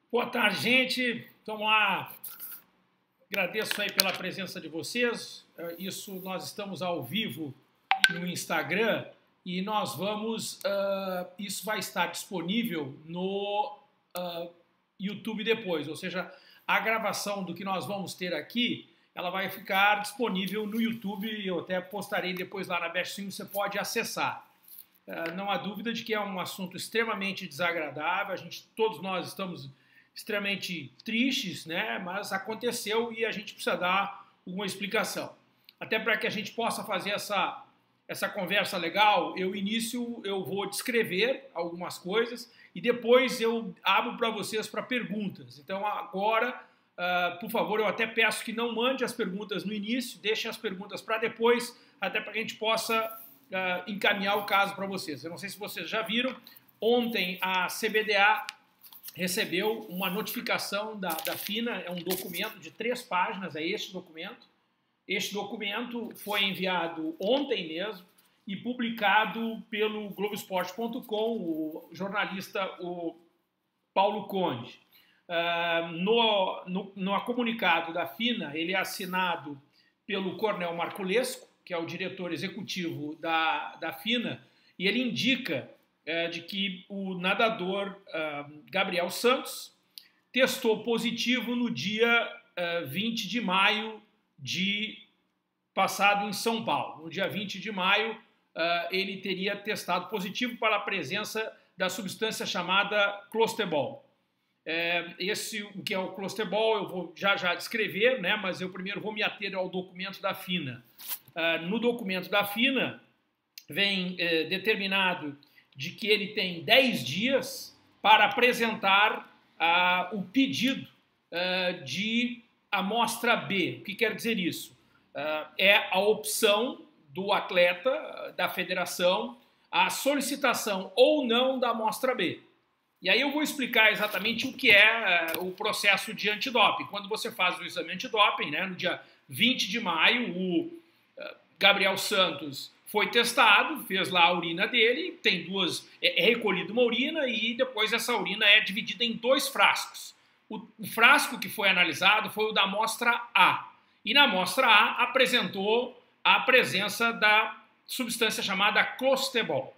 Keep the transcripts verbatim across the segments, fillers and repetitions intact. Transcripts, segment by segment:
Boa tarde, gente. Vamos lá. Agradeço aí pela presença de vocês. Isso, nós estamos ao vivo no Instagram e nós vamos... Uh, isso vai estar disponível no uh, YouTube depois, ou seja, a gravação do que nós vamos ter aqui, ela vai ficar disponível no YouTube, eu até postarei depois lá na Best Swing, você pode acessar. Uh, não há dúvida de que é um assunto extremamente desagradável, a gente, todos nós estamos extremamente tristes, né? Mas aconteceu e a gente precisa dar uma explicação. Até para que a gente possa fazer essa, essa conversa legal, eu inicio, eu vou descrever algumas coisas e depois eu abro para vocês para perguntas. Então agora, uh, por favor, eu até peço que não mande as perguntas no início, deixem as perguntas para depois, até para que a gente possa uh, encaminhar o caso para vocês. Eu não sei se vocês já viram, ontem a C B D A recebeu uma notificação da, da FINA, é um documento de três páginas, é este documento. Este documento foi enviado ontem mesmo e publicado pelo Globoesporte ponto com, o jornalista o Paulo Conde. Uh, no, no, no comunicado da FINA, ele é assinado pelo Coronel Marculesco, que é o diretor executivo da, da FINA, e ele indica de que o nadador uh, Gabriel Santos testou positivo no dia uh, vinte de maio de passado em São Paulo. No dia vinte de maio, uh, ele teria testado positivo para a presença da substância chamada clostebol. É, esse, o que é o clostebol, eu vou já já descrever, né, mas eu primeiro vou me ater ao documento da FINA. Uh, no documento da FINA vem uh, determinado de que ele tem dez dias para apresentar uh, o pedido uh, de amostra B. O que quer dizer isso? Uh, é a opção do atleta, uh, da federação, a solicitação ou não da amostra B. E aí eu vou explicar exatamente o que é uh, o processo de antidoping. Quando você faz o exame antidoping, né, no dia vinte de maio, o uh, Gabriel Santos foi testado, fez lá a urina dele, tem duas, é, é recolhida uma urina e depois essa urina é dividida em dois frascos. O, o frasco que foi analisado foi o da amostra A. E na amostra A apresentou a presença da substância chamada clostebol.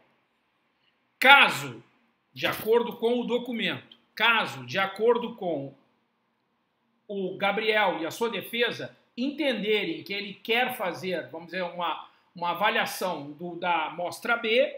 Caso, de acordo com o documento, caso, de acordo com o Gabriel e a sua defesa, entenderem que ele quer fazer, vamos dizer, uma... uma avaliação do, da amostra B,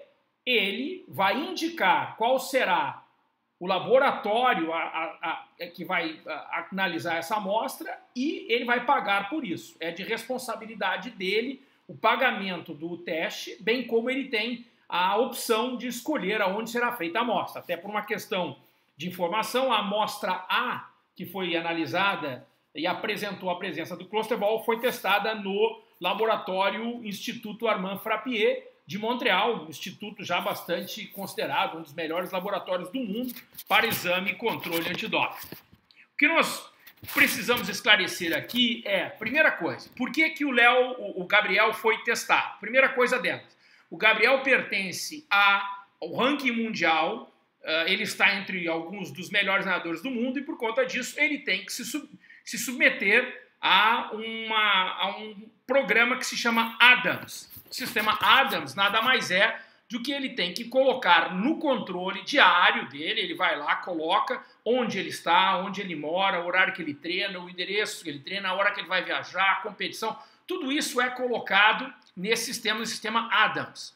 ele vai indicar qual será o laboratório a, a, a, que vai a, analisar essa amostra e ele vai pagar por isso. É de responsabilidade dele o pagamento do teste, bem como ele tem a opção de escolher aonde será feita a amostra. Até por uma questão de informação, a amostra A, que foi analisada e apresentou a presença do clostebol, foi testada no Laboratório Instituto Armand Frappier de Montreal, um instituto já bastante considerado, um dos melhores laboratórios do mundo para exame e controle antidoping. O que nós precisamos esclarecer aqui é, primeira coisa, por que que o Léo, o Gabriel foi testado? Primeira coisa delas, o Gabriel pertence ao ranking mundial, ele está entre alguns dos melhores nadadores do mundo e por conta disso ele tem que se, sub, se submeter a, uma, a um programa que se chama Adams. O sistema Adams nada mais é do que ele tem que colocar no controle diário dele, ele vai lá, coloca onde ele está, onde ele mora, o horário que ele treina, o endereço que ele treina, a hora que ele vai viajar, a competição, tudo isso é colocado nesse sistema, no sistema Adams.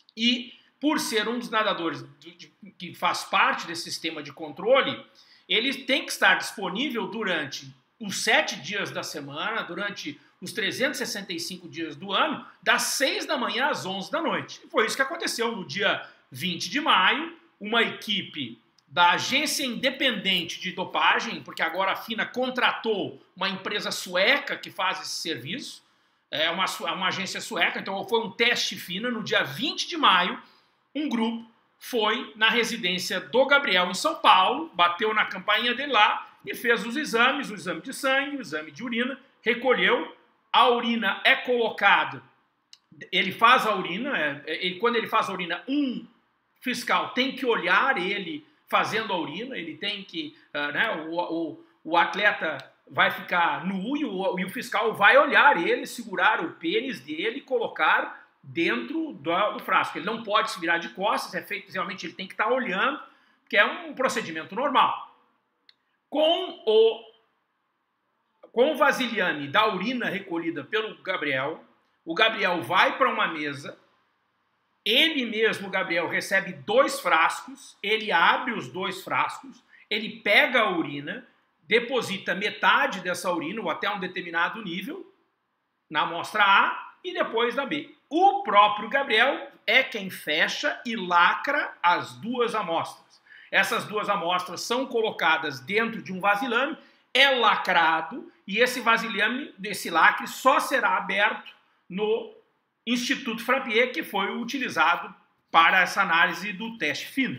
E por ser um dos nadadores de, de, que faz parte desse sistema de controle, ele tem que estar disponível durante os sete dias da semana, durante os trezentos e sessenta e cinco dias do ano, das seis da manhã às onze da noite. E foi isso que aconteceu no dia vinte de maio, uma equipe da Agência Independente de Dopagem, porque agora a FINA contratou uma empresa sueca que faz esse serviço, é uma, uma agência sueca, então foi um teste FINA, no dia vinte de maio, um grupo foi na residência do Gabriel em São Paulo, bateu na campainha dele lá, e fez os exames, o exame de sangue, o exame de urina, recolheu, a urina é colocada, ele faz a urina, é, ele, quando ele faz a urina, um fiscal tem que olhar ele fazendo a urina, ele tem que, uh, né, o, o, o atleta vai ficar nu e o, e o fiscal vai olhar ele, segurar o pênis dele e colocar dentro do, do frasco. Ele não pode se virar de costas, é feito, realmente ele tem que estar olhando, que é um procedimento normal. Com o, com o vasilhame da urina recolhida pelo Gabriel, o Gabriel vai para uma mesa, ele mesmo, o Gabriel, recebe dois frascos, ele abre os dois frascos, ele pega a urina, deposita metade dessa urina, ou até um determinado nível, na amostra A e depois na B. O próprio Gabriel é quem fecha e lacra as duas amostras. Essas duas amostras são colocadas dentro de um vasilhame, é lacrado, e esse vasilhame, desse lacre, só será aberto no Instituto Frappier, que foi utilizado para essa análise do teste FINA.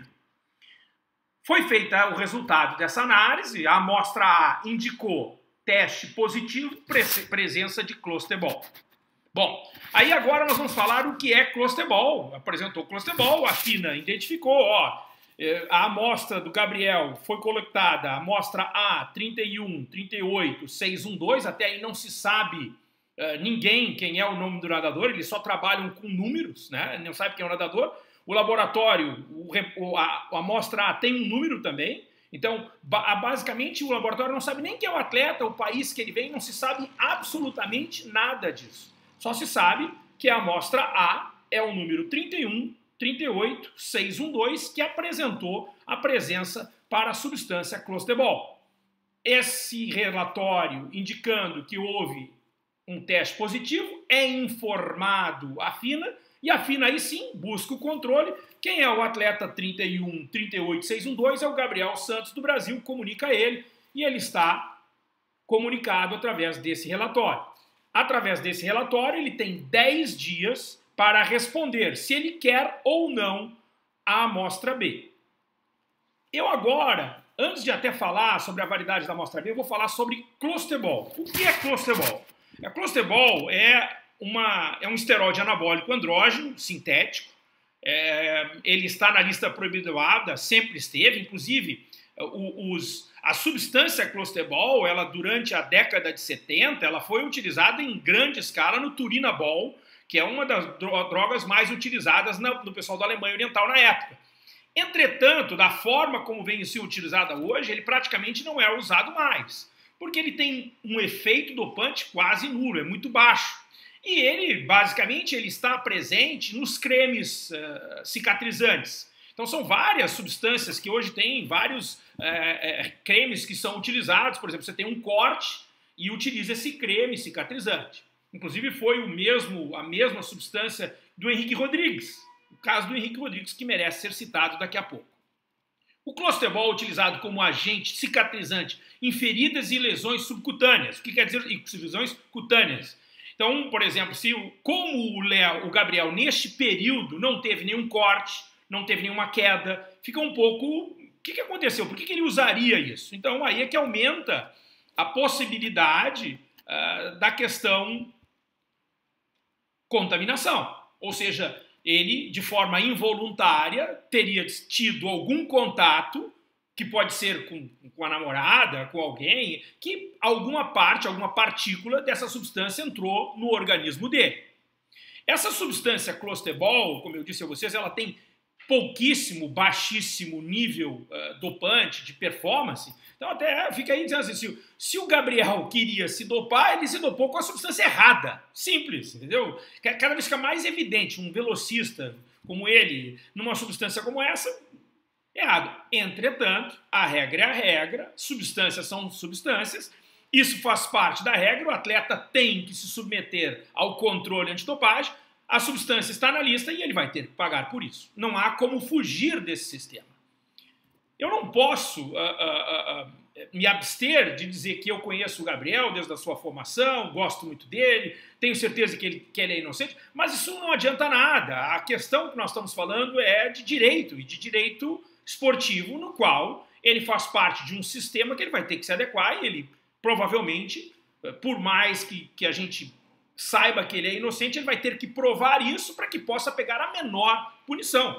Foi feito o resultado dessa análise, a amostra A indicou teste positivo, presença de clostebol. Bom, aí agora nós vamos falar o que é clostebol. Apresentou clostebol, a FINA identificou, ó, a amostra do Gabriel foi coletada, a amostra A, trinta e um, trinta e oito, seiscentos e doze, até aí não se sabe uh, ninguém quem é o nome do nadador, eles só trabalham com números, né? Não sabe quem é o nadador. O laboratório, o, a, a amostra A tem um número também, então basicamente o laboratório não sabe nem quem é o atleta, o país que ele vem, não se sabe absolutamente nada disso. Só se sabe que a amostra A é o número trinta e um, trinta e oito, seiscentos e doze, que apresentou a presença para a substância clostebol. Esse relatório indicando que houve um teste positivo é informado à FINA, e a FINA aí sim busca o controle. Quem é o atleta trinta e um, trinta e oito, seiscentos e doze é o Gabriel Santos do Brasil, comunica a ele, e ele está comunicado através desse relatório. Através desse relatório, ele tem dez dias para responder se ele quer ou não a amostra B. Eu agora, antes de até falar sobre a validade da amostra B, eu vou falar sobre clostebol. O que é clostebol? A clostebol é, uma, é um esteroide anabólico andrógeno, sintético. É, ele está na lista proibida, sempre esteve, inclusive os, a substância clostebol, ela durante a década de setenta, ela foi utilizada em grande escala no turinabol, que é uma das drogas mais utilizadas na, no pessoal da Alemanha Oriental na época. Entretanto, da forma como vem sendo utilizada hoje, ele praticamente não é usado mais, porque ele tem um efeito dopante quase nulo, é muito baixo. E ele, basicamente, ele está presente nos cremes uh, cicatrizantes. Então são várias substâncias que hoje tem vários é, é, cremes que são utilizados. Por exemplo, você tem um corte e utiliza esse creme cicatrizante. Inclusive foi o mesmo, a mesma substância do Henrique Rodrigues. O caso do Henrique Rodrigues que merece ser citado daqui a pouco. O clostebol é utilizado como agente cicatrizante em feridas e lesões subcutâneas. O que quer dizer lesões cutâneas? Então, por exemplo, se como o, Léo, o Gabriel neste período não teve nenhum corte, não teve nenhuma queda, fica um pouco... O que, que aconteceu? Por que, que ele usaria isso? Então aí é que aumenta a possibilidade uh, da questão contaminação. Ou seja, ele, de forma involuntária, teria tido algum contato, que pode ser com, com a namorada, com alguém, que alguma parte, alguma partícula dessa substância entrou no organismo dele. Essa substância clostebol, como eu disse a vocês, ela tem pouquíssimo, baixíssimo nível uh, dopante de performance. Então até fica aí dizendo assim, se, se o Gabriel queria se dopar, ele se dopou com a substância errada. Simples, entendeu? Cada vez fica mais evidente um velocista como ele, numa substância como essa, errado. Entretanto, a regra é a regra, substâncias são substâncias, isso faz parte da regra, o atleta tem que se submeter ao controle antidopagem, a substância está na lista e ele vai ter que pagar por isso. Não há como fugir desse sistema. Eu não posso uh, uh, uh, me abster de dizer que eu conheço o Gabriel desde a sua formação, gosto muito dele, tenho certeza que ele, que ele é inocente, mas isso não adianta nada. A questão que nós estamos falando é de direito, e de direito esportivo, no qual ele faz parte de um sistema que ele vai ter que se adequar e ele provavelmente, por mais que, que a gente saiba que ele é inocente, ele vai ter que provar isso para que possa pegar a menor punição.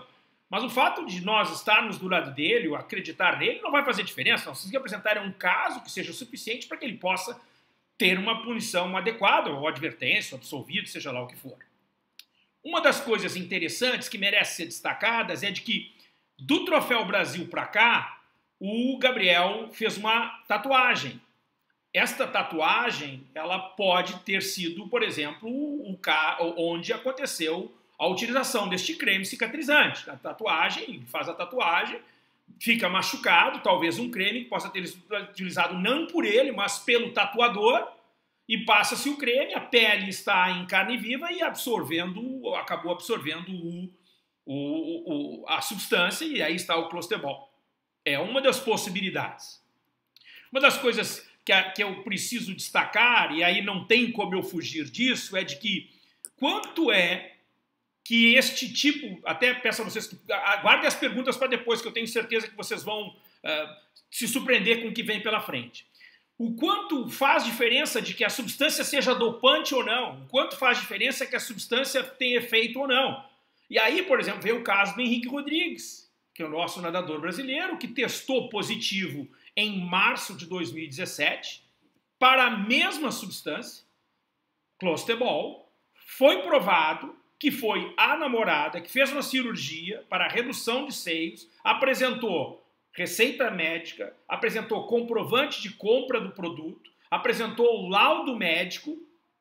Mas o fato de nós estarmos do lado dele, ou acreditar nele, não vai fazer diferença. Nós temos que apresentar um caso que seja suficiente para que ele possa ter uma punição adequada, ou advertência, ou absolvido, seja lá o que for. Uma das coisas interessantes que merece ser destacadas é de que, do Troféu Brasil para cá, o Gabriel fez uma tatuagem. Esta tatuagem, ela pode ter sido, por exemplo, o onde aconteceu a utilização deste creme cicatrizante. A tatuagem, faz a tatuagem, fica machucado, talvez um creme que possa ter sido utilizado não por ele, mas pelo tatuador, e passa-se o creme, a pele está em carne viva e absorvendo, acabou absorvendo o, o, o, a substância, e aí está o clostrobol. É uma das possibilidades. Uma das coisas que, a, que eu preciso destacar, e aí não tem como eu fugir disso, é de que quanto é que este tipo, até peço a vocês que aguardem as perguntas para depois, que eu tenho certeza que vocês vão uh, se surpreender com o que vem pela frente. O quanto faz diferença de que a substância seja dopante ou não, o quanto faz diferença que a substância tenha efeito ou não. E aí, por exemplo, veio o caso do Henrique Rodrigues, que é o nosso nadador brasileiro, que testou positivo em março de dois mil e dezessete para a mesma substância, clostrobol, foi provado que foi a namorada que fez uma cirurgia para redução de seios, apresentou receita médica, apresentou comprovante de compra do produto, apresentou o laudo médico,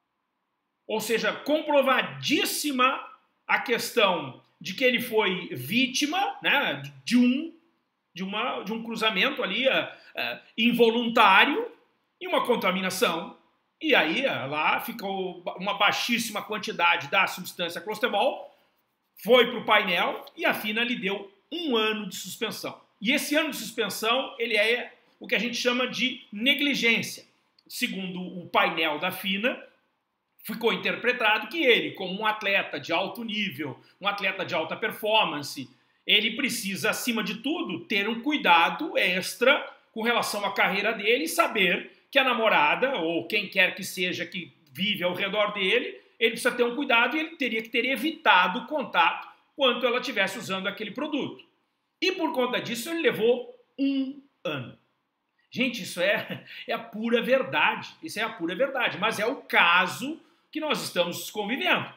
ou seja, comprovadíssima a questão de que ele foi vítima, né, de, um, de, uma, de um cruzamento ali uh, uh, involuntário e uma contaminação. E aí, lá ficou uma baixíssima quantidade da substância clostrobol, foi para o painel e a FINA lhe deu um ano de suspensão. E esse ano de suspensão, ele é o que a gente chama de negligência. Segundo o painel da FINA, ficou interpretado que ele, como um atleta de alto nível, um atleta de alta performance, ele precisa, acima de tudo, ter um cuidado extra com relação à carreira dele e saber que a namorada, ou quem quer que seja que vive ao redor dele, ele precisa ter um cuidado e ele teria que ter evitado o contato quando ela estivesse usando aquele produto. E por conta disso ele levou um ano. Gente, isso é, é a pura verdade. Isso é a pura verdade. Mas é o caso que nós estamos convivendo.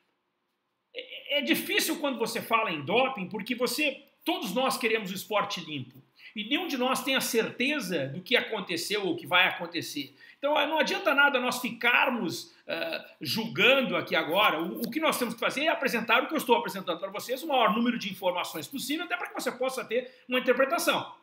É, é difícil quando você fala em doping, porque você, todos nós queremos o esporte limpo. E nenhum de nós tem a certeza do que aconteceu ou que vai acontecer. Então não adianta nada nós ficarmos uh, julgando aqui agora. O, o que nós temos que fazer é apresentar o que eu estou apresentando para vocês, o maior número de informações possível, até para que você possa ter uma interpretação.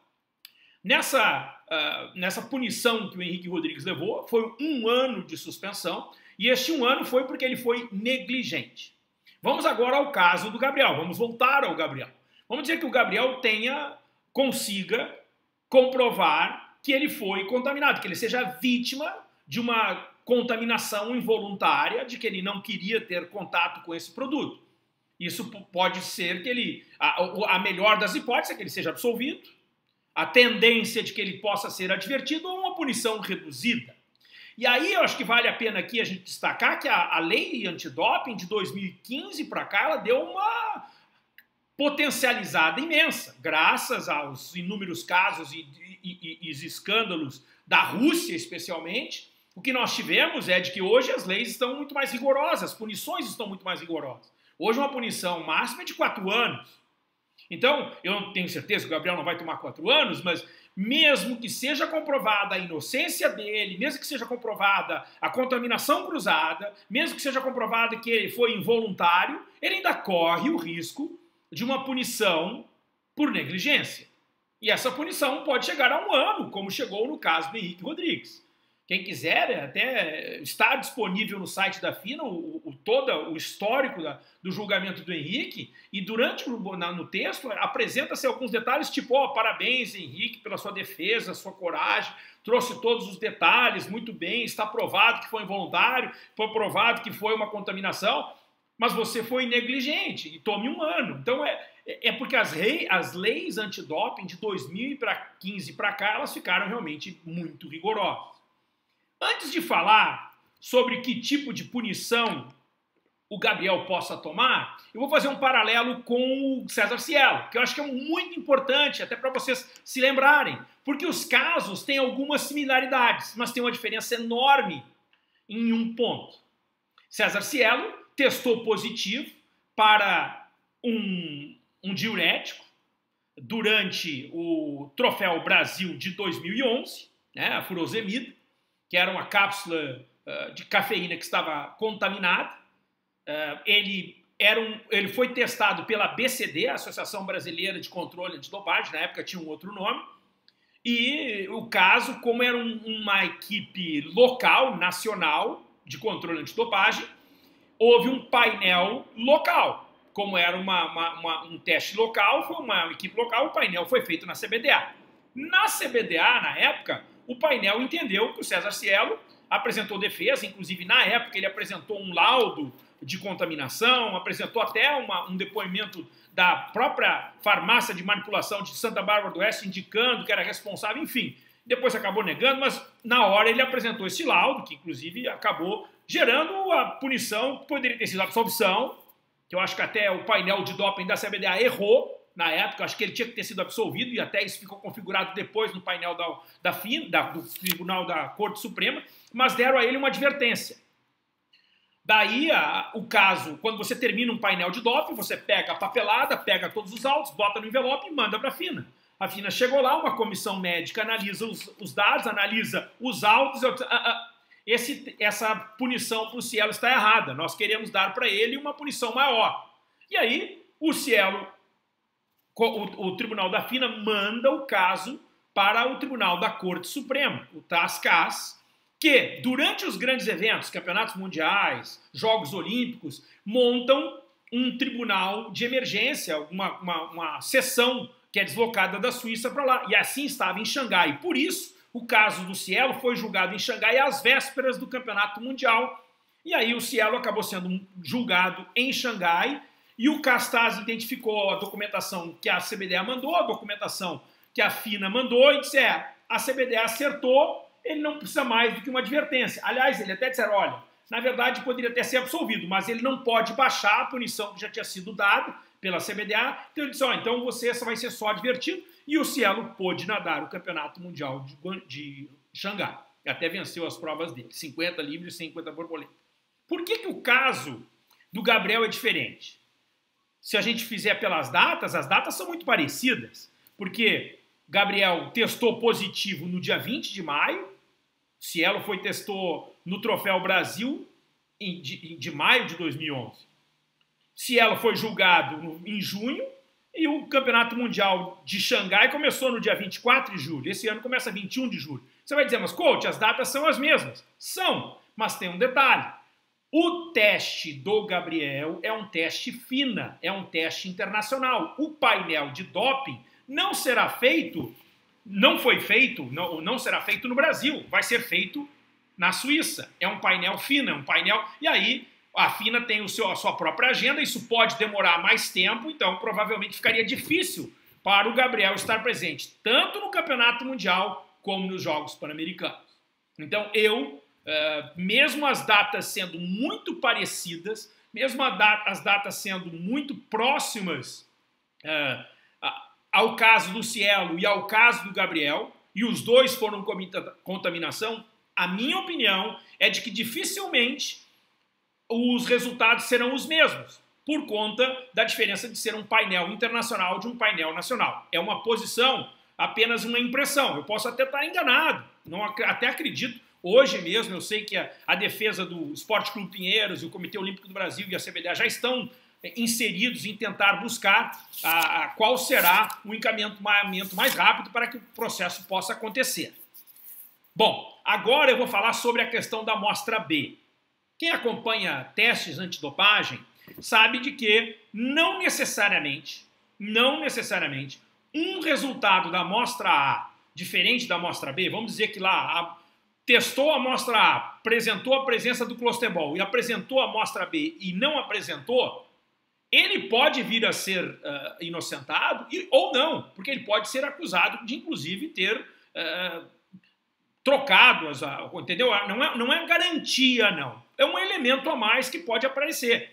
Nessa, uh, nessa punição que o Henrique Rodrigues levou, foi um ano de suspensão, e este um ano foi porque ele foi negligente. Vamos agora ao caso do Gabriel, vamos voltar ao Gabriel. Vamos dizer que o Gabriel tenha... consiga comprovar que ele foi contaminado, que ele seja vítima de uma contaminação involuntária, de que ele não queria ter contato com esse produto. Isso pode ser que ele, a, a melhor das hipóteses é que ele seja absolvido, a tendência de que ele possa ser advertido ou uma punição reduzida. E aí eu acho que vale a pena aqui a gente destacar que a, a lei antidoping de dois mil e quinze para cá, ela deu uma potencializada imensa, graças aos inúmeros casos e, e, e, e escândalos da Rússia, especialmente. O que nós tivemos é de que hoje as leis estão muito mais rigorosas, as punições estão muito mais rigorosas. Hoje uma punição máxima é de quatro anos. Então, eu não tenho certeza que o Gabriel não vai tomar quatro anos, mas mesmo que seja comprovada a inocência dele, mesmo que seja comprovada a contaminação cruzada, mesmo que seja comprovada que ele foi involuntário, ele ainda corre o risco de uma punição por negligência. E essa punição pode chegar a um ano, como chegou no caso do Henrique Rodrigues. Quem quiser, até está disponível no site da FINA o, o, todo o histórico da, do julgamento do Henrique, e durante o na, no texto apresenta-se alguns detalhes, tipo, ó, oh, parabéns, Henrique, pela sua defesa, sua coragem, trouxe todos os detalhes, muito bem, está provado que foi involuntário, foi provado que foi uma contaminação, mas você foi negligente e tome um ano. Então é, é porque as, rei, as leis antidoping de dois mil e quinze para cá, elas ficaram realmente muito rigorosas. Antes de falar sobre que tipo de punição o Gabriel possa tomar, eu vou fazer um paralelo com o César Cielo, que eu acho que é muito importante, até para vocês se lembrarem, porque os casos têm algumas similaridades, mas tem uma diferença enorme em um ponto. César Cielo testou positivo para um, um diurético durante o Troféu Brasil de dois mil e onze, né, a furosemida, que era uma cápsula uh, de cafeína que estava contaminada. Uh, ele, era um, ele foi testado pela B C D, a Associação Brasileira de Controle Antidopagem, na época tinha um outro nome, e o caso, como era um, uma equipe local, nacional, de controle antidopagem, houve um painel local. Como era uma, uma, uma, um teste local, foi uma equipe local, o painel foi feito na C B D A. Na C B D A, na época, o painel entendeu que o César Cielo apresentou defesa, inclusive na época ele apresentou um laudo de contaminação, apresentou até uma, um depoimento da própria farmácia de manipulação de Santa Bárbara do Oeste indicando que era responsável, enfim. Depois acabou negando, mas na hora ele apresentou esse laudo, que inclusive acabou gerando a punição, que poderia ter sido a absolvição, que eu acho que até o painel de doping da C B D A errou na época, acho que ele tinha que ter sido absolvido, e até isso ficou configurado depois no painel da, da F I N, da, do Tribunal da Corte Suprema, mas deram a ele uma advertência. Daí, a, o caso, quando você termina um painel de doping, você pega a papelada, pega todos os autos, bota no envelope e manda para a F I N A. A F I N A chegou lá, uma comissão médica analisa os, os dados, analisa os autos, eu, ah, ah, esse, essa punição para o Cielo está errada, nós queremos dar para ele uma punição maior. E aí, o Cielo, o, o Tribunal da F I N A manda o caso para o Tribunal da Corte Suprema, o TAS-CAS, que, durante os grandes eventos, campeonatos mundiais, Jogos Olímpicos, montam um tribunal de emergência, uma, uma, uma sessão que é deslocada da Suíça para lá. E assim estava em Xangai. Por isso, o caso do Cielo foi julgado em Xangai às vésperas do campeonato mundial. E aí o Cielo acabou sendo julgado em Xangai, e o CAS-TAS identificou a documentação que a C B D A mandou, a documentação que a F I N A mandou, e disse, é, a C B D A acertou, ele não precisa mais do que uma advertência. Aliás, ele até disseram, olha, na verdade poderia até ser absolvido, mas ele não pode baixar a punição que já tinha sido dada pela C B D A. Então ele disse, ó, então você vai ser só advertido, e o Cielo pôde nadar o Campeonato Mundial de, de Xangai. Até venceu as provas dele, cinquenta livres e cinquenta borboleta. Por que que o caso do Gabriel é diferente? Se a gente fizer pelas datas, as datas são muito parecidas, porque Gabriel testou positivo no dia vinte de maio, Cielo foi testou no Troféu Brasil em, de, de maio de dois mil e onze. Cielo foi julgado no, em junho, e o Campeonato Mundial de Xangai começou no dia vinte e quatro de julho. Esse ano começa vinte e um de julho. Você vai dizer, mas coach, as datas são as mesmas. São, mas tem um detalhe. O teste do Gabriel é um teste F I N A, é um teste internacional. O painel de doping não será feito, não foi feito, não, não será feito no Brasil, vai ser feito na Suíça. É um painel F I N A, um painel, e aí a F I N A tem o seu, a sua própria agenda, isso pode demorar mais tempo, então provavelmente ficaria difícil para o Gabriel estar presente, tanto no Campeonato Mundial como nos Jogos Pan-Americanos. Então eu, uh, mesmo as datas sendo muito parecidas, mesmo da, as datas sendo muito próximas uh, a, ao caso do Cielo e ao caso do Gabriel, e os dois foram contaminação, a minha opinião é de que dificilmente os resultados serão os mesmos, por conta da diferença de ser um painel internacional de um painel nacional. É uma posição, apenas uma impressão. Eu posso até estar enganado, não, até acredito. Hoje mesmo eu sei que a, a defesa do Esporte Clube Pinheiros e o Comitê Olímpico do Brasil e a C B D A já estão inseridos em tentar buscar a, a, qual será o encaminhamento mais rápido para que o processo possa acontecer. Bom, agora eu vou falar sobre a questão da amostra B. Quem acompanha testes antidopagem sabe de que não necessariamente, não necessariamente, um resultado da amostra A diferente da amostra B, vamos dizer que lá a, testou a amostra A, apresentou a presença do clostrebol e apresentou a amostra B e não apresentou, ele pode vir a ser uh, inocentado e, ou não, porque ele pode ser acusado de, inclusive, ter uh, trocado, as, uh, entendeu? Não é, não é garantia, não. É um elemento a mais que pode aparecer.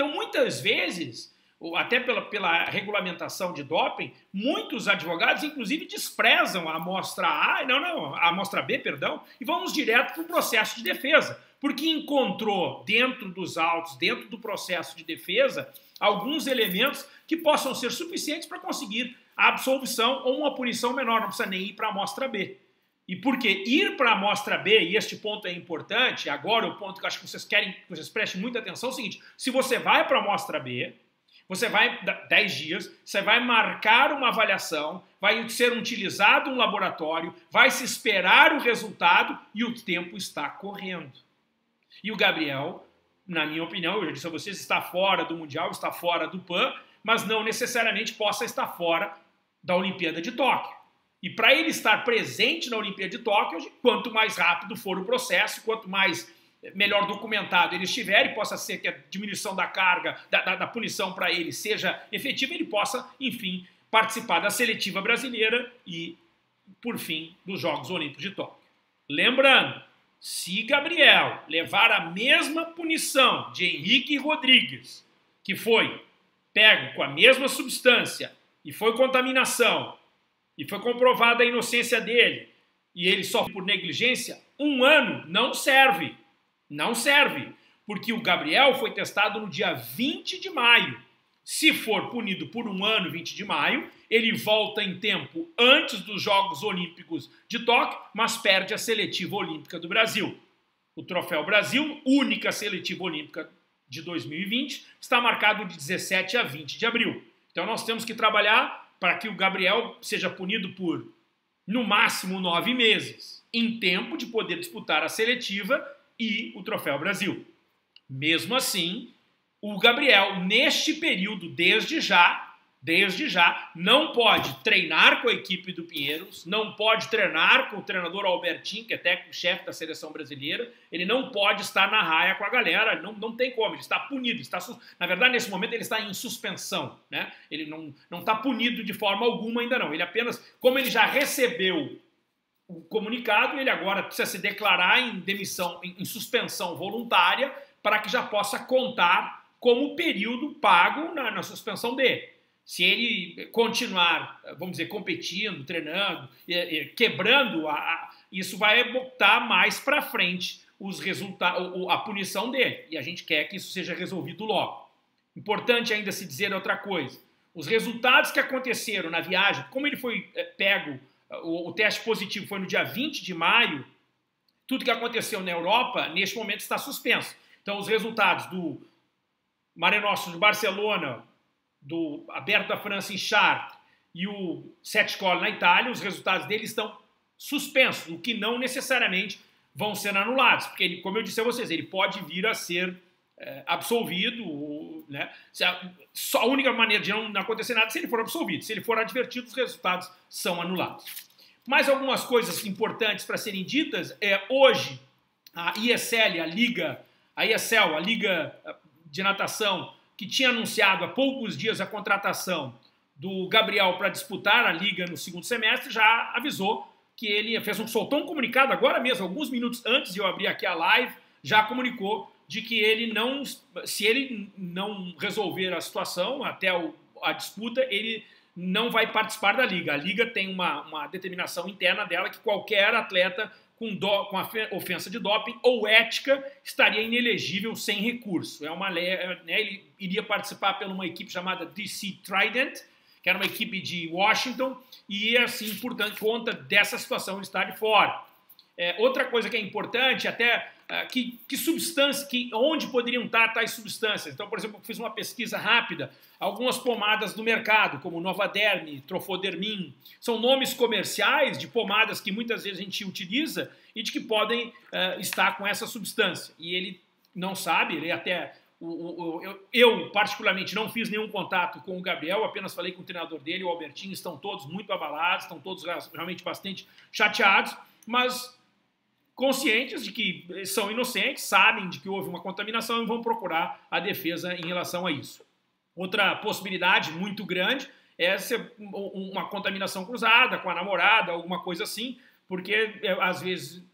Então, muitas vezes, até pela, pela regulamentação de doping, muitos advogados, inclusive, desprezam a amostra A, não, não, a amostra B, perdão, e vamos direto para o processo de defesa, porque encontrou dentro dos autos, dentro do processo de defesa, alguns elementos que possam ser suficientes para conseguir a absolvição ou uma punição menor, não precisa nem ir para a amostra B. E porque ir para a amostra B, e este ponto é importante, agora o ponto que eu acho que vocês querem que vocês prestem muita atenção é o seguinte: se você vai para a amostra B, você vai, dez dias, você vai marcar uma avaliação, vai ser utilizado um laboratório, vai se esperar o resultado e o tempo está correndo. E o Gabriel, na minha opinião, eu já disse a vocês, está fora do Mundial, está fora do P A N, mas não necessariamente possa estar fora da Olimpíada de Tóquio. E para ele estar presente na Olimpíada de Tóquio, quanto mais rápido for o processo, quanto mais melhor documentado ele estiver, e possa ser que a diminuição da carga, da, da, da punição para ele seja efetiva, ele possa, enfim, participar da seletiva brasileira e, por fim, dos Jogos Olímpicos de Tóquio. Lembrando, se Gabriel levar a mesma punição de Henrique Rodrigues, que foi pego com a mesma substância e foi contaminação, e foi comprovada a inocência dele, e ele sofre por negligência, um ano não serve. Não serve, porque o Gabriel foi testado no dia vinte de maio. Se for punido por um ano, vinte de maio, ele volta em tempo antes dos Jogos Olímpicos de Tóquio, mas perde a seletiva olímpica do Brasil. O Troféu Brasil, única seletiva olímpica de dois mil e vinte, está marcado de dezessete a vinte de abril. Então nós temos que trabalhar para que o Gabriel seja punido por, no máximo, nove meses, em tempo de poder disputar a seletiva e o Troféu Brasil. Mesmo assim, o Gabriel, neste período, desde já, desde já, não pode treinar com a equipe do Pinheiros, não pode treinar com o treinador Albertinho, que é técnico-chefe da seleção brasileira, ele não pode estar na raia com a galera, não, não tem como, ele está punido, está, na verdade, nesse momento ele está em suspensão, né? Ele não não está punido de forma alguma ainda não, ele apenas, como ele já recebeu o comunicado, ele agora precisa se declarar em demissão, em, em suspensão voluntária, para que já possa contar como período pago na, na suspensão dele. Se ele continuar, vamos dizer, competindo, treinando, quebrando, a, a, isso vai botar mais para frente os resultados, a punição dele. E a gente quer que isso seja resolvido logo. Importante ainda se dizer outra coisa. Os resultados que aconteceram na viagem, como ele foi pego, o, o teste positivo foi no dia vinte de maio, tudo que aconteceu na Europa, neste momento, está suspenso. Então, os resultados do Mare Nostrum de Barcelona, do Aberto da França em Chartres e o Sete Cole na Itália, os resultados deles estão suspensos, o que não necessariamente vão ser anulados, porque, ele, como eu disse a vocês, ele pode vir a ser é, absolvido, ou, né? A, só a única maneira de não, não acontecer nada é se ele for absolvido. Se ele for advertido, os resultados são anulados. Mais algumas coisas importantes para serem ditas. É, hoje, a I S L, a Liga, a I S L, a Liga de Natação, que tinha anunciado há poucos dias a contratação do Gabriel para disputar a Liga no segundo semestre, já avisou que ele fez um, soltou um comunicado agora mesmo, alguns minutos antes de eu abrir aqui a live, já comunicou de que ele não, se ele não resolver a situação até o, a disputa, ele não vai participar da Liga. A Liga tem uma, uma determinação interna dela que qualquer atleta com, do, com a ofensa de doping ou ética estaria inelegível sem recurso. É uma lei, né, ele iria participar por uma equipe chamada D C Trident, que era uma equipe de Washington, e assim, portanto, conta dessa situação ele estar de fora. É, outra coisa que é importante, até uh, que, que substância, que, onde poderiam estar tais substâncias. Então, por exemplo, eu fiz uma pesquisa rápida, algumas pomadas do mercado, como Novaderm, Trofodermin, são nomes comerciais de pomadas que muitas vezes a gente utiliza e de que podem uh, estar com essa substância. E ele não sabe, ele até... O, o, o, eu, eu, particularmente, não fiz nenhum contato com o Gabriel, apenas falei com o treinador dele, o Albertinho, estão todos muito abalados, estão todos realmente bastante chateados, mas conscientes de que são inocentes, sabem de que houve uma contaminação e vão procurar a defesa em relação a isso. Outra possibilidade muito grande é ser uma contaminação cruzada com a namorada, alguma coisa assim, porque às vezes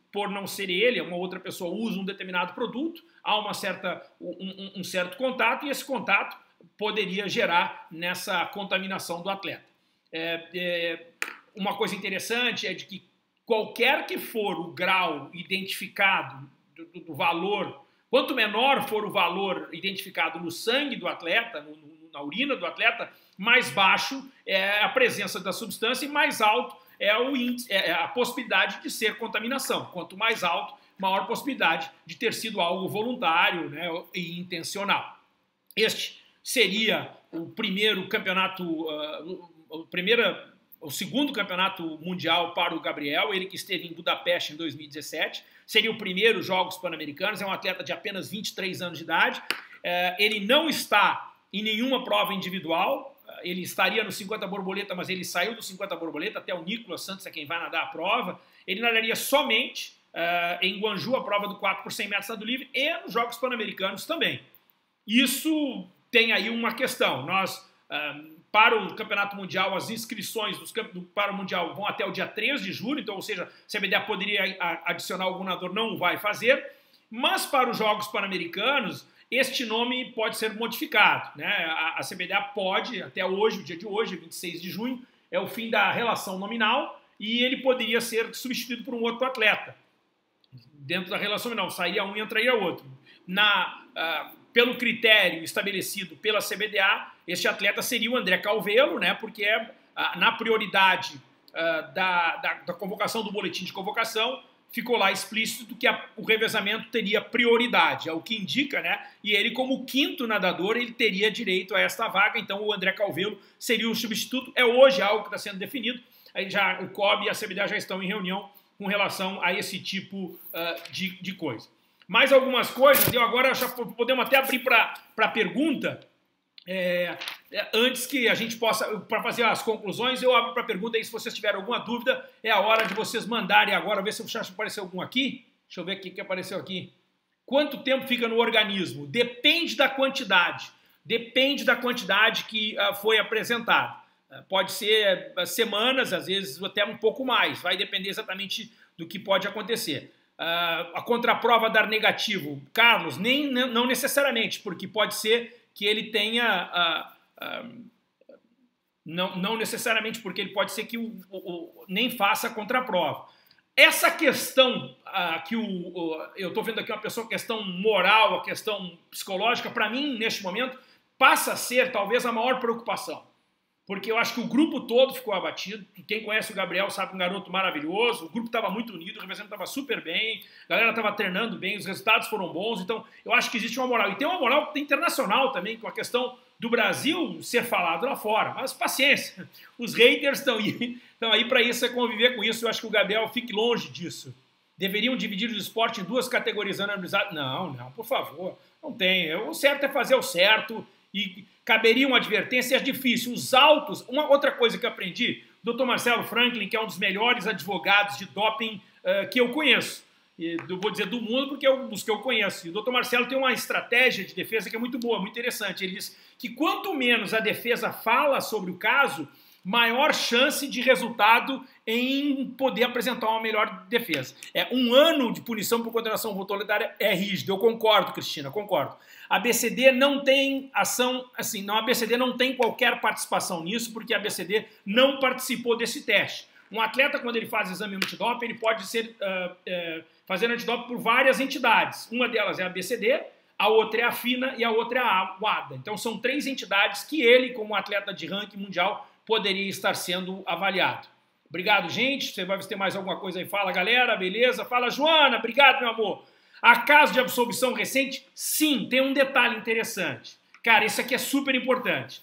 por não ser ele, uma outra pessoa usa um determinado produto, há uma certa, um, um certo contato, e esse contato poderia gerar nessa contaminação do atleta. É, é, uma coisa interessante é de que qualquer que for o grau identificado do, do, do valor, quanto menor for o valor identificado no sangue do atleta, no, no, na urina do atleta, mais baixo é a presença da substância e mais alto é, o índice, é a possibilidade de ser contaminação. Quanto mais alto, maior possibilidade de ter sido algo voluntário, né, e intencional. Este seria o primeiro campeonato, uh, o, primeiro, o segundo campeonato mundial para o Gabriel, ele que esteve em Budapeste em dois mil e dezessete, seria o primeiro Jogos Pan-Americanos, é um atleta de apenas vinte e três anos de idade, uh, ele não está em nenhuma prova individual, ele estaria no cinquenta borboleta, mas ele saiu do cinquenta borboleta, até o Nicolas Santos é quem vai nadar a prova, ele nadaria somente uh, em Guangzhou, a prova do quatro por cem metros nado livre, e nos Jogos Pan-Americanos também. Isso tem aí uma questão, nós, uh, para o Campeonato Mundial, as inscrições dos, do, para o Mundial vão até o dia três de julho, então, ou seja, a C B D A poderia adicionar algum nadador, não o vai fazer, mas para os Jogos Pan-Americanos, este nome pode ser modificado, né? A, a C B D A pode, até hoje, o dia de hoje, vinte e seis de junho, é o fim da relação nominal, e ele poderia ser substituído por um outro atleta. Dentro da relação nominal, sairia um e entraria outro. Na... Uh, Pelo critério estabelecido pela C B D A, este atleta seria o André Calvelo, né, porque é na prioridade uh, da, da, da convocação do boletim de convocação, ficou lá explícito que a, o revezamento teria prioridade, é o que indica, né, e ele como quinto nadador, ele teria direito a esta vaga, então o André Calvelo seria o substituto, é hoje algo que está sendo definido, aí já o C O B e a C B D A já estão em reunião com relação a esse tipo uh, de, de coisa. Mais algumas coisas, eu agora já podemos até abrir para a pergunta, é, é, antes que a gente possa, para fazer as conclusões, eu abro para a pergunta, aí se vocês tiverem alguma dúvida, é a hora de vocês mandarem agora, ver se apareceu algum aqui, deixa eu ver o que apareceu aqui. Quanto tempo fica no organismo? Depende da quantidade, depende da quantidade que uh, foi apresentada. Uh, pode ser uh, semanas, às vezes até um pouco mais, vai depender exatamente do que pode acontecer. Uh, a contraprova dar negativo, Carlos, nem, não necessariamente, porque pode ser que ele tenha, uh, uh, não, não necessariamente porque ele pode ser que o, o, o, nem faça a contraprova. Essa questão uh, que o, o, eu estou vendo aqui uma pessoa, questão moral, a questão psicológica, para mim, neste momento, passa a ser talvez a maior preocupação. Porque eu acho que o grupo todo ficou abatido. Quem conhece o Gabriel sabe, um garoto maravilhoso, o grupo estava muito unido, o representante estava super bem, a galera estava treinando bem, os resultados foram bons, então eu acho que existe uma moral. E tem uma moral internacional também, com a questão do Brasil ser falado lá fora. Mas paciência, os haters estão aí, estão aí para isso, é conviver com isso. Eu acho que o Gabriel fique longe disso. Deveriam dividir o esporte em duas categorias anonimizadas? Não, não, por favor, não tem. O certo é fazer o certo e... Caberia uma advertência, é difícil. Os autos... Uma outra coisa que eu aprendi, o doutor Marcelo Franklin, que é um dos melhores advogados de doping uh, que eu conheço. E eu vou dizer do mundo porque é um dos que eu conheço. E o doutor Marcelo tem uma estratégia de defesa que é muito boa, muito interessante. Ele diz que quanto menos a defesa fala sobre o caso, maior chance de resultado em poder apresentar uma melhor defesa. É, um ano de punição por condenação voluntária é rígido. Eu concordo, Cristina, concordo. A B C D não tem ação, assim, não, a B C D não tem qualquer participação nisso, porque a B C D não participou desse teste. Um atleta, quando ele faz exame antidoping, ele pode ser, uh, uh, fazer antidoping por várias entidades. Uma delas é a B C D, a outra é a FINA e a outra é a WADA. Então são três entidades que ele, como atleta de ranking mundial, poderia estar sendo avaliado. Obrigado, gente. Você vai ter mais alguma coisa aí? Fala, galera, beleza? Fala, Joana, obrigado, meu amor. A caso de absolvição recente, sim, tem um detalhe interessante. Cara, isso aqui é super importante.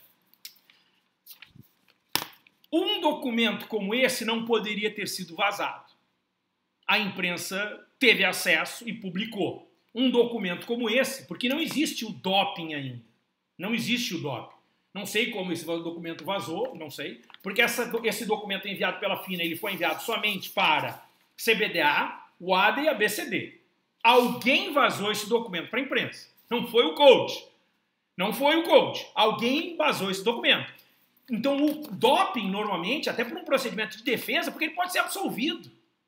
Um documento como esse não poderia ter sido vazado. A imprensa teve acesso e publicou. Um documento como esse, porque não existe o doping ainda. Não existe o doping. Não sei como esse documento vazou, não sei. Porque essa, esse documento enviado pela FINA, ele foi enviado somente para C B D A, o A D A e a B C D. Alguém vazou esse documento para a imprensa. Não foi o coach. Não foi o coach. Alguém vazou esse documento. Então, o doping, normalmente, até por um procedimento de defesa, porque ele pode ser absolvido.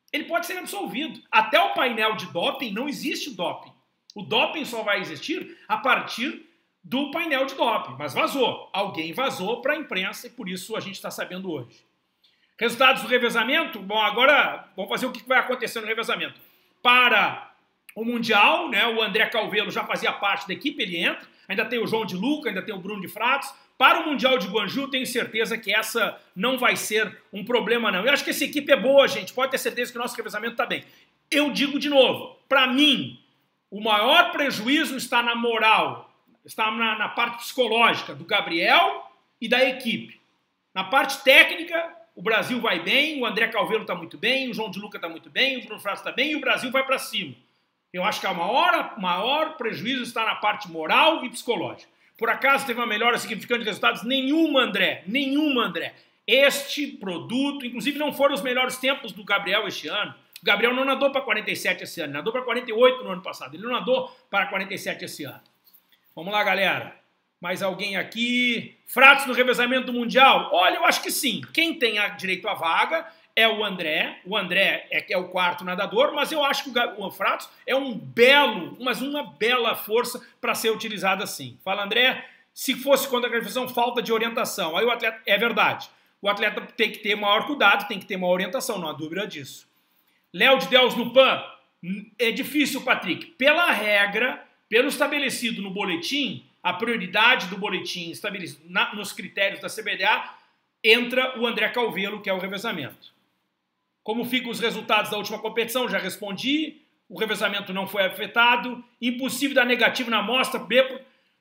ele pode ser absolvido. Até o painel de doping não existe doping. O doping só vai existir a partir do painel de doping. Mas vazou. Alguém vazou para a imprensa e por isso a gente está sabendo hoje. Resultados do revezamento? Bom, agora vamos fazer o que vai acontecer no revezamento. Para o Mundial, né, o André Calvelo já fazia parte da equipe, ele entra. Ainda tem o João de Luca, ainda tem o Bruno de Fratos. Para o Mundial de Guangzhou, tenho certeza que essa não vai ser um problema, não. Eu acho que essa equipe é boa, gente. Pode ter certeza que o nosso revezamento está bem. Eu digo de novo, para mim, o maior prejuízo está na moral, está na, na parte psicológica do Gabriel e da equipe. Na parte técnica, o Brasil vai bem, o André Calvelo está muito bem, o João de Luca está muito bem, o Bruno Fratos está bem e o Brasil vai para cima. Eu acho que o maior, maior prejuízo está na parte moral e psicológica. Por acaso teve uma melhora significante de resultados? Nenhuma, André. Nenhuma, André. Este produto, inclusive não foram os melhores tempos do Gabriel este ano. O Gabriel não nadou para quarenta e sete esse ano, nadou para quarenta e oito no ano passado. Ele não nadou para quarenta e sete esse ano. Vamos lá, galera. Mais alguém aqui? Fratos no revezamento do Mundial? Olha, eu acho que sim. Quem tem direito à vaga é o André. O André é, é o quarto nadador, mas eu acho que o, o Fratos é um belo, mas uma bela força para ser utilizado assim. Fala, André, se fosse contra a qualificação, falta de orientação. Aí o atleta, é verdade, o atleta tem que ter maior cuidado, tem que ter maior orientação, não há dúvida disso. Léo de Deus no P A N, é difícil, Patrick. Pela regra, pelo estabelecido no boletim, a prioridade do boletim estabelecido na, nos critérios da C B D A, entra o André Calvelo, que é o revezamento. Como ficam os resultados da última competição? Já respondi. O revezamento não foi afetado. Impossível dar negativo na amostra. B.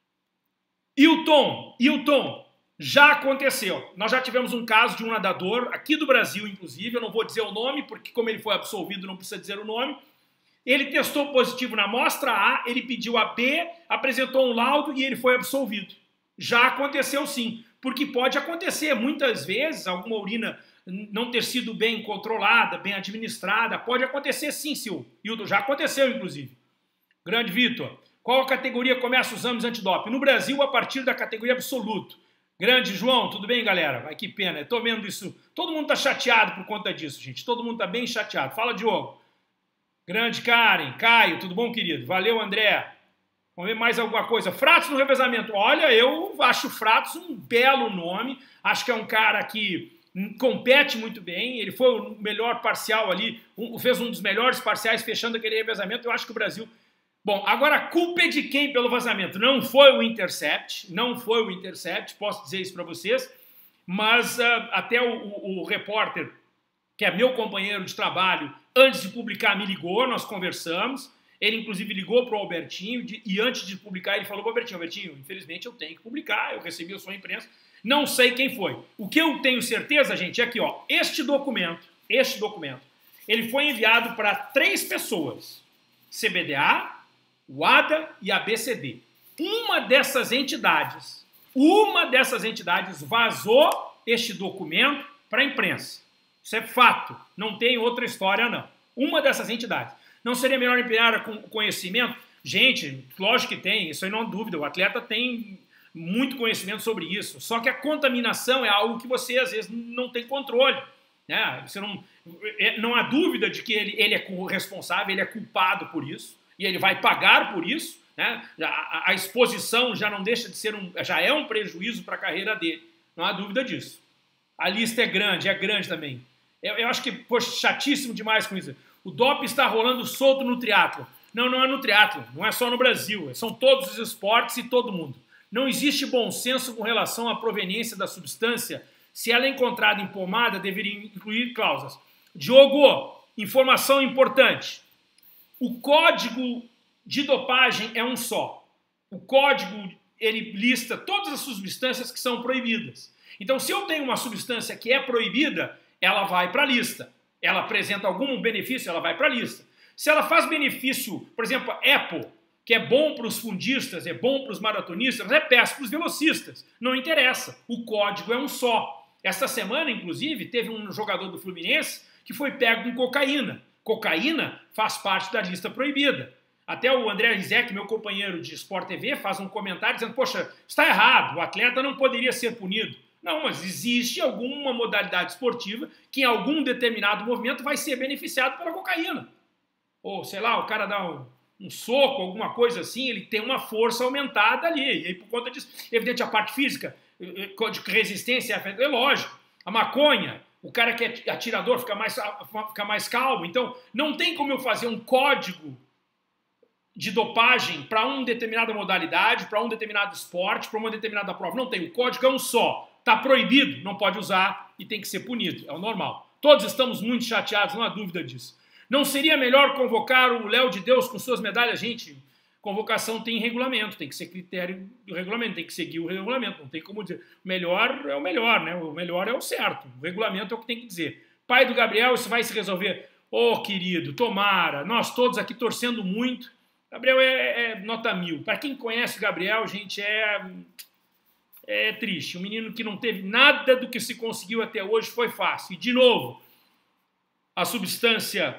Hilton, Hilton, já aconteceu. Nós já tivemos um caso de um nadador, aqui do Brasil, inclusive. Eu não vou dizer o nome, porque como ele foi absolvido, não precisa dizer o nome. Ele testou positivo na amostra A, ele pediu a B, apresentou um laudo e ele foi absolvido. Já aconteceu sim, porque pode acontecer. Muitas vezes, alguma urina não ter sido bem controlada, bem administrada, pode acontecer sim, Sil. Hilton, já aconteceu, inclusive. Grande Vitor, qual a categoria começa os exames antidoping? No Brasil, a partir da categoria absoluto. Grande João, tudo bem, galera? Ai, que pena, eu tô vendo isso. Todo mundo tá chateado por conta disso, gente. Todo mundo tá bem chateado. Fala, Diogo. Grande Karen, Caio, tudo bom, querido? Valeu, André. Vamos ver mais alguma coisa. Fratos no revezamento. Olha, eu acho Fratos um belo nome. Acho que é um cara que compete muito bem, ele foi o melhor parcial ali, um, fez um dos melhores parciais fechando aquele revezamento. Eu acho que o Brasil... Bom, agora a culpa é de quem pelo vazamento? Não foi o Intercept, não foi o Intercept, posso dizer isso para vocês, mas uh, até o, o, o repórter, que é meu companheiro de trabalho, antes de publicar me ligou, nós conversamos, ele inclusive ligou para o Albertinho de, e antes de publicar ele falou para o Albertinho, Albertinho, infelizmente eu tenho que publicar, eu recebi a sua imprensa, não sei quem foi. O que eu tenho certeza, gente, é que ó, este documento, este documento, ele foi enviado para três pessoas, C B D A, o A D A e a B C D. Uma dessas entidades, uma dessas entidades vazou este documento para a imprensa. Isso é fato, não tem outra história não. Uma dessas entidades. Não seria melhor empenhar com conhecimento? Gente, lógico que tem, isso aí não há dúvida, o atleta tem muito conhecimento sobre isso, só que a contaminação é algo que você às vezes não tem controle, né? Você não, não há dúvida de que ele, ele é responsável, ele é culpado por isso, e ele vai pagar por isso, né? A, a exposição já não deixa de ser um, já é um prejuízo para a carreira dele, não há dúvida disso. A lista é grande, é grande também. Eu, eu acho que, poxa, chatíssimo demais com isso. O doping está rolando solto no triatlo. Não, não é no triatlo, não é só no Brasil, são todos os esportes e todo mundo. Não existe bom senso com relação à proveniência da substância. Se ela é encontrada em pomada, deveria incluir cláusulas. Diogo, informação importante. O código de dopagem é um só. O código, ele lista todas as substâncias que são proibidas. Então, se eu tenho uma substância que é proibida, ela vai para a lista. Ela apresenta algum benefício, ela vai para a lista. Se ela faz benefício, por exemplo, Apple, que é bom para os fundistas, é bom para os maratonistas, é péssimo para os velocistas. Não interessa. O código é um só. Esta semana, inclusive, teve um jogador do Fluminense que foi pego com cocaína. Cocaína faz parte da lista proibida. Até o André Rizek, meu companheiro de Sport T V, faz um comentário dizendo, poxa, está errado, o atleta não poderia ser punido. Não, mas existe alguma modalidade esportiva que em algum determinado movimento vai ser beneficiado pela cocaína. Ou, sei lá, o cara dá um, um soco, alguma coisa assim, ele tem uma força aumentada ali. E aí, por conta disso, evidente, a parte física, de resistência, é lógico. A maconha, o cara que é atirador fica mais, fica mais calmo. Então, não tem como eu fazer um código de dopagem para uma determinada modalidade, para um determinado esporte, para uma determinada prova. Não tem. O código é um só. Está proibido, não pode usar e tem que ser punido. É o normal. Todos estamos muito chateados, não há dúvida disso. Não seria melhor convocar o Léo de Deus com suas medalhas? Gente, convocação tem regulamento, tem que ser critério do regulamento, tem que seguir o regulamento, não tem como dizer. O melhor é o melhor, né? O melhor é o certo. O regulamento é o que tem que dizer. Pai do Gabriel, isso vai se resolver. Ô, oh, querido, tomara, nós todos aqui torcendo muito. Gabriel é, é nota mil. Para quem conhece o Gabriel, gente, é... É triste, um menino que não teve nada do que se conseguiu até hoje foi fácil. E, de novo, a substância,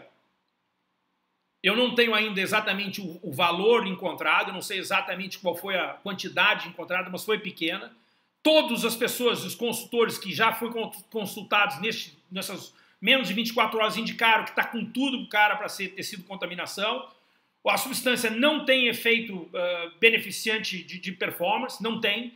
eu não tenho ainda exatamente o, o valor encontrado, não sei exatamente qual foi a quantidade encontrada, mas foi pequena. Todas as pessoas, os consultores que já foram consultados neste, nessas menos de vinte e quatro horas indicaram que está com tudo o cara para ter sido contaminação. A substância não tem efeito uh, beneficiante de, de performance, não tem.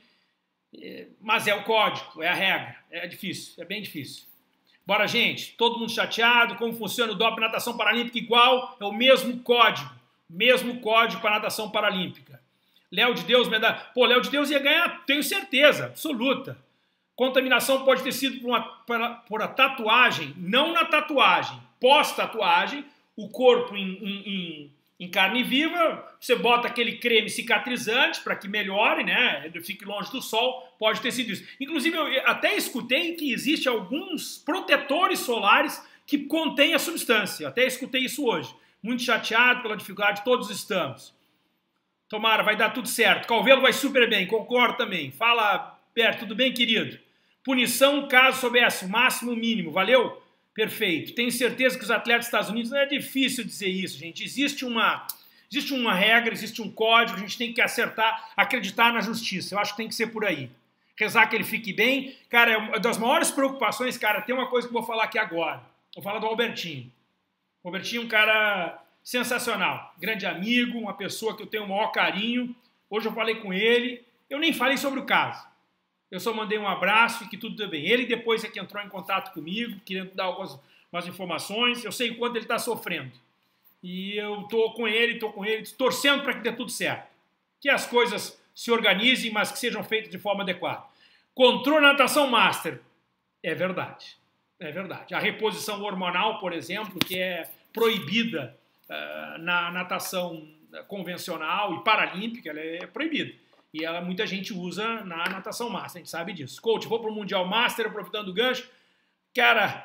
Mas é o código, é a regra, é difícil, é bem difícil. Bora, gente, todo mundo chateado, como funciona o doping natação paralímpica igual, é o mesmo código, mesmo código para natação paralímpica. Léo de Deus, medalha. Pô, Léo de Deus ia ganhar, tenho certeza, absoluta. Contaminação pode ter sido por uma, por, por a tatuagem, não na tatuagem, pós-tatuagem, o corpo em, em, em Em carne viva, você bota aquele creme cicatrizante para que melhore, né? Fique longe do sol, pode ter sido isso. Inclusive, eu até escutei que existe alguns protetores solares que contêm a substância. Eu até escutei isso hoje. Muito chateado pela dificuldade, todos estamos. Tomara, vai dar tudo certo. Calvelo vai super bem, concordo também. Fala, Berto, tudo bem, querido? Punição caso soubesse o máximo, o mínimo, valeu? Perfeito. Tenho certeza que os atletas dos Estados Unidos, não é difícil dizer isso, gente. Existe uma, existe uma regra, existe um código, a gente tem que acertar, acreditar na justiça. Eu acho que tem que ser por aí. Rezar que ele fique bem. Cara, é uma das maiores preocupações, cara, tem uma coisa que eu vou falar aqui agora. Vou falar do Albertinho. O Albertinho é um cara sensacional. Grande amigo, uma pessoa que eu tenho o maior carinho. Hoje eu falei com ele. Eu nem falei sobre o caso. Eu só mandei um abraço e que tudo bem. Ele depois é que entrou em contato comigo, querendo dar algumas umas informações. Eu sei o quanto ele está sofrendo. E eu estou com ele, estou com ele, torcendo para que dê tudo certo. Que as coisas se organizem, mas que sejam feitas de forma adequada. Controle na natação master. É verdade. É verdade. A reposição hormonal, por exemplo, que é proibida uh, na natação convencional e paralímpica, ela é proibida. E ela, muita gente usa na natação master, a gente sabe disso. Coach, vou para o Mundial Master, aproveitando o gancho. Cara,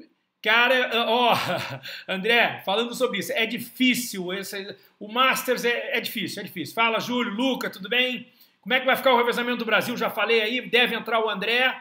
cara, ó, oh, André, falando sobre isso, é difícil, esse, o Masters é, é difícil, é difícil. Fala, Júlio, Luca, tudo bem? Como é que vai ficar o revezamento do Brasil? Já falei aí, deve entrar o André.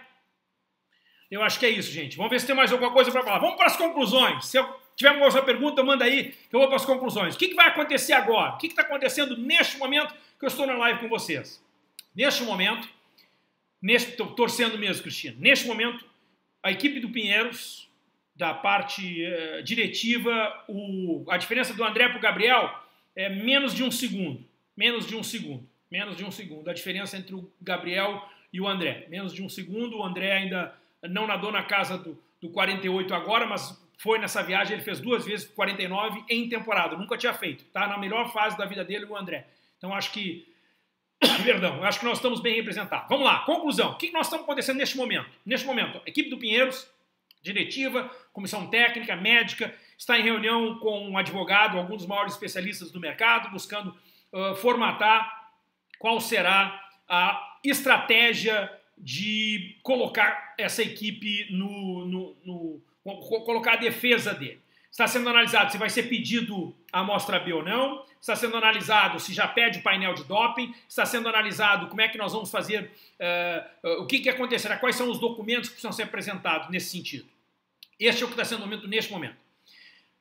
Eu acho que é isso, gente. Vamos ver se tem mais alguma coisa para falar. Vamos para as conclusões. Se eu tiver alguma outra pergunta, manda aí, que eu vou para as conclusões. O que, que vai acontecer agora? O que está acontecendo neste momento que eu estou na live com vocês? Neste momento, estou torcendo mesmo, Cristina, neste momento, a equipe do Pinheiros, da parte uh, diretiva, o, a diferença do André para o Gabriel é menos de um segundo. Menos de um segundo. Menos de um segundo. A diferença entre o Gabriel e o André. Menos de um segundo. O André ainda não nadou na casa do, do quarenta e oito agora, mas foi nessa viagem, ele fez duas vezes quarenta e nove em temporada. Nunca tinha feito. Está na melhor fase da vida dele, o André. Então, acho que... Perdão, acho que nós estamos bem representados. Vamos lá, conclusão. O que nós estamos acontecendo neste momento? Neste momento, a equipe do Pinheiros, diretiva, comissão técnica, médica, está em reunião com um advogado, alguns dos maiores especialistas do mercado, buscando uh, formatar qual será a estratégia de colocar essa equipe no, no, no, no colocar a defesa dele. Está sendo analisado se vai ser pedido a amostra B ou não, está sendo analisado se já pede o painel de doping, está sendo analisado como é que nós vamos fazer, uh, uh, o que, que acontecerá, quais são os documentos que precisam ser apresentados nesse sentido. Este é o que está sendo momento neste momento.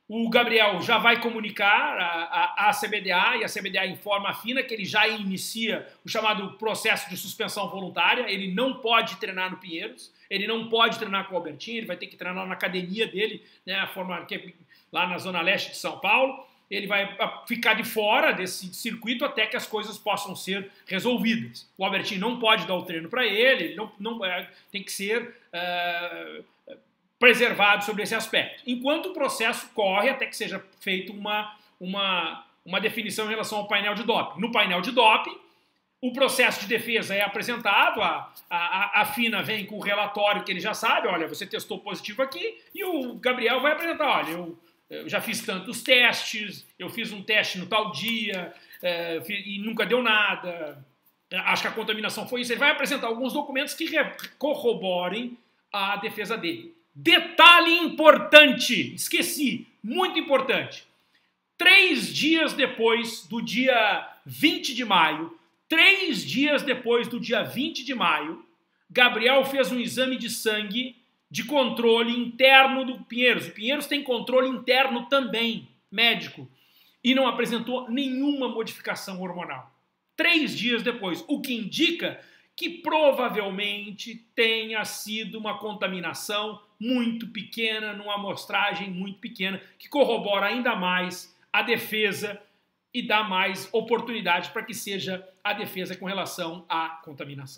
O Gabriel já vai comunicar à C B D A, e a C B D A informa a FINA que ele já inicia o chamado processo de suspensão voluntária. Ele não pode treinar no Pinheiros, ele não pode treinar com o Albertinho, ele vai ter que treinar na academia dele, né, a forma que é lá na zona leste de São Paulo. Ele vai ficar de fora desse circuito até que as coisas possam ser resolvidas. O Albertinho não pode dar o treino para ele, ele não, não, tem que ser uh, preservado sobre esse aspecto. Enquanto o processo corre até que seja feita uma, uma, uma definição em relação ao painel de doping. No painel de doping, o processo de defesa é apresentado, a, a, a FINA vem com o relatório que ele já sabe, olha, você testou positivo aqui, e o Gabriel vai apresentar, olha, eu... Eu já fiz tantos testes, eu fiz um teste no tal dia é, e nunca deu nada, acho que a contaminação foi isso. Ele vai apresentar alguns documentos que corroborem a defesa dele. Detalhe importante, esqueci, muito importante. Três dias depois do dia vinte de maio, três dias depois do dia vinte de maio, Gabriel fez um exame de sangue de controle interno do Pinheiros. O Pinheiros tem controle interno também, médico, e não apresentou nenhuma modificação hormonal. Três dias depois, o que indica que provavelmente tenha sido uma contaminação muito pequena, numa amostragem muito pequena, que corrobora ainda mais a defesa e dá mais oportunidade para que seja a defesa com relação à contaminação.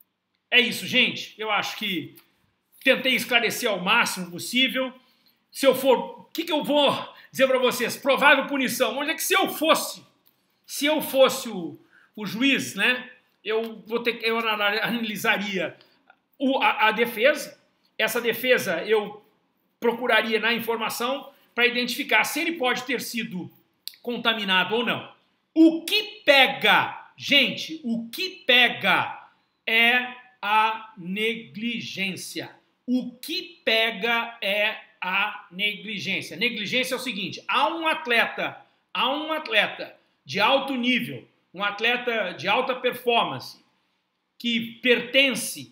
É isso, gente. Eu acho que tentei esclarecer ao máximo possível. Se eu for... O que, que eu vou dizer para vocês? Provável punição. Onde é que se eu fosse, se eu fosse o, o juiz, né, eu, vou ter, eu analisaria o, a, a defesa. Essa defesa eu procuraria na informação para identificar se ele pode ter sido contaminado ou não. O que pega, gente, o que pega é a negligência. O que pega é a negligência. Negligência é o seguinte, há um atleta, há um atleta de alto nível, um atleta de alta performance, que pertence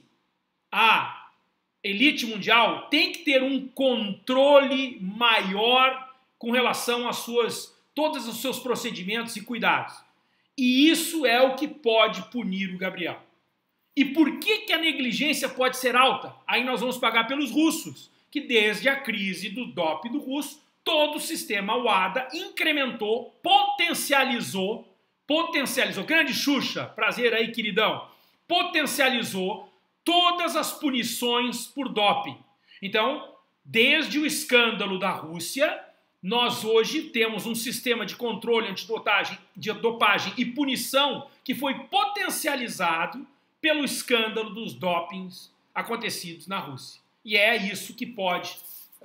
à elite mundial, tem que ter um controle maior com relação às suas, todos os seus procedimentos e cuidados. E isso é o que pode punir o Gabriel. E por que, que a negligência pode ser alta? Aí nós vamos pagar pelos russos, que desde a crise do doping do russo, todo o sistema WADA incrementou, potencializou, potencializou, grande Xuxa, prazer aí, queridão, potencializou todas as punições por doping. Então, desde o escândalo da Rússia, nós hoje temos um sistema de controle antidopagem, de dopagem e punição que foi potencializado pelo escândalo dos dopings acontecidos na Rússia. E é isso que pode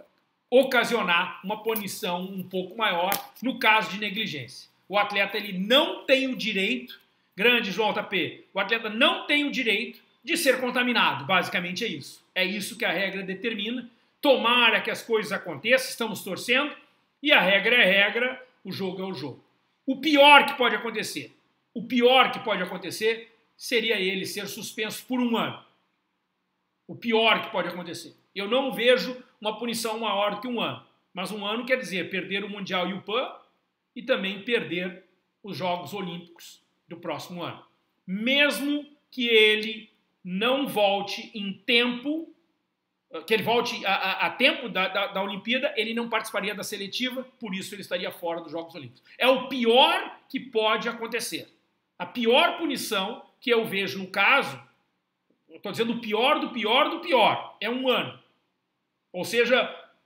ocasionar uma punição um pouco maior no caso de negligência. O atleta ele não tem o direito, grande João J P, o atleta não tem o direito de ser contaminado, basicamente é isso. É isso que a regra determina. Tomara que as coisas aconteçam, estamos torcendo, e a regra é regra, o jogo é o jogo. O pior que pode acontecer, o pior que pode acontecer seria ele ser suspenso por um ano. O pior que pode acontecer. Eu não vejo uma punição maior do que um ano. Mas um ano quer dizer perder o Mundial e o PAN e também perder os Jogos Olímpicos do próximo ano. Mesmo que ele não volte em tempo, que ele volte a, a, a tempo da, da, da Olimpíada, ele não participaria da seletiva, por isso ele estaria fora dos Jogos Olímpicos. É o pior que pode acontecer. A pior punição que eu vejo no caso, eu estou dizendo o pior do pior do pior, é um ano. Ou seja,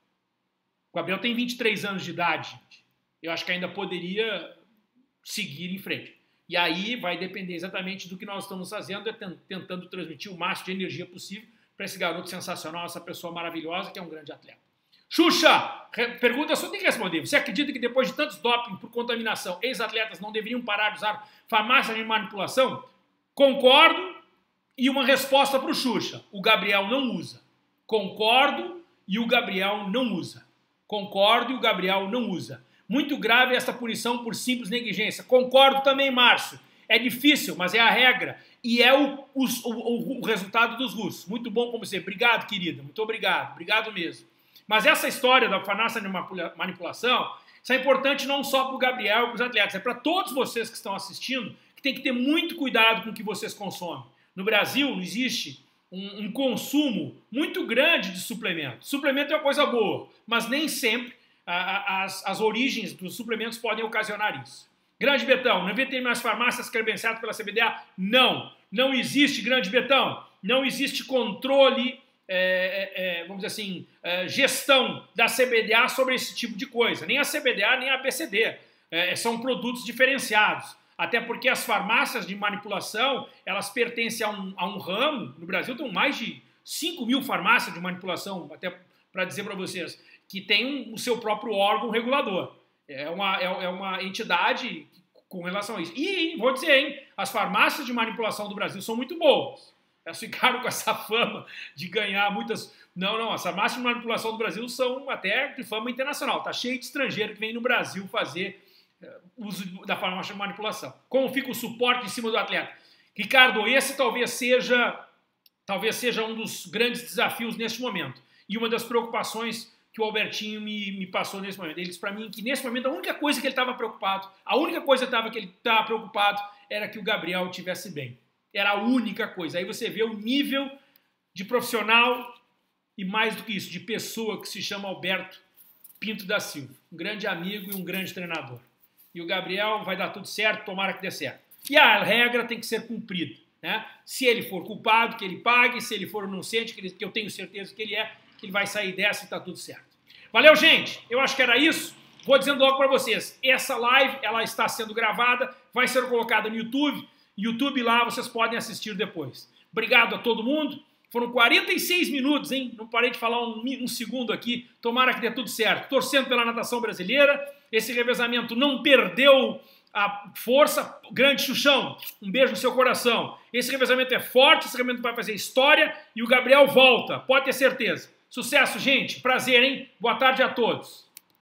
o Gabriel tem vinte e três anos de idade, gente. Eu acho que ainda poderia seguir em frente. E aí vai depender exatamente do que nós estamos fazendo, é tentando transmitir o máximo de energia possível para esse garoto sensacional, essa pessoa maravilhosa que é um grande atleta. Xuxa, pergunta só tem que responder. Você acredita que depois de tantos doping por contaminação, ex-atletas não deveriam parar de usar farmácia de manipulação? Concordo, e uma resposta para o Xuxa. O Gabriel não usa. Concordo, e o Gabriel não usa. Concordo, e o Gabriel não usa. Muito grave essa punição por simples negligência. Concordo também, Márcio. É difícil, mas é a regra. E é o, o, o, o resultado dos russos. Muito bom como você. Obrigado, querida. Muito obrigado. Obrigado mesmo. Mas essa história da farmácia de manipulação, isso é importante não só para o Gabriel e para os atletas, é para todos vocês que estão assistindo, que tem que ter muito cuidado com o que vocês consomem. No Brasil existe um, um consumo muito grande de suplemento. Suplemento é uma coisa boa, mas nem sempre a, a, as, as origens dos suplementos podem ocasionar isso. Grande Betão, não tem mais farmácias credenciadas pela C B D A? Não, não existe, Grande Betão, não existe controle, é, é, vamos dizer assim, é, gestão da C B D A sobre esse tipo de coisa. Nem a C B D A, nem a B C D. É, são produtos diferenciados. Até porque as farmácias de manipulação, elas pertencem a um, a um ramo, no Brasil tem mais de cinco mil farmácias de manipulação, até para dizer para vocês, que tem um, o seu próprio órgão regulador. É uma, é, é uma entidade com relação a isso. E, vou dizer, hein, as farmácias de manipulação do Brasil são muito boas. Elas ficaram com essa fama de ganhar muitas... Não, não, as farmácias de manipulação do Brasil são até de fama internacional. Está cheio de estrangeiro que vem no Brasil fazer uh, uso da farmácia de manipulação. Como fica o suporte em cima do atleta? Ricardo, esse talvez seja, talvez seja um dos grandes desafios neste momento. E uma das preocupações que o Albertinho me, me passou nesse momento. Ele disse para mim que nesse momento a única coisa que ele estava preocupado, a única coisa que ele estava preocupado era que o Gabriel estivesse bem. Era a única coisa. Aí você vê o nível de profissional e mais do que isso, de pessoa que se chama Alberto Pinto da Silva. Um grande amigo e um grande treinador. E o Gabriel vai dar tudo certo, tomara que dê certo. E a regra tem que ser cumprida, né? Se ele for culpado, que ele pague. Se ele for inocente, que, ele, que eu tenho certeza que ele é, que ele vai sair dessa e está tudo certo. Valeu, gente. Eu acho que era isso. Vou dizendo logo para vocês, essa live ela está sendo gravada, vai ser colocada no YouTube. YouTube lá vocês podem assistir depois. Obrigado a todo mundo. Foram quarenta e seis minutos, hein? Não parei de falar um, um segundo aqui. Tomara que dê tudo certo. Torcendo pela natação brasileira. Esse revezamento não perdeu a força. Grande Xuxão, um beijo no seu coração. Esse revezamento é forte, esse revezamento vai fazer história e o Gabriel volta, pode ter certeza. Sucesso, gente. Prazer, hein? Boa tarde a todos.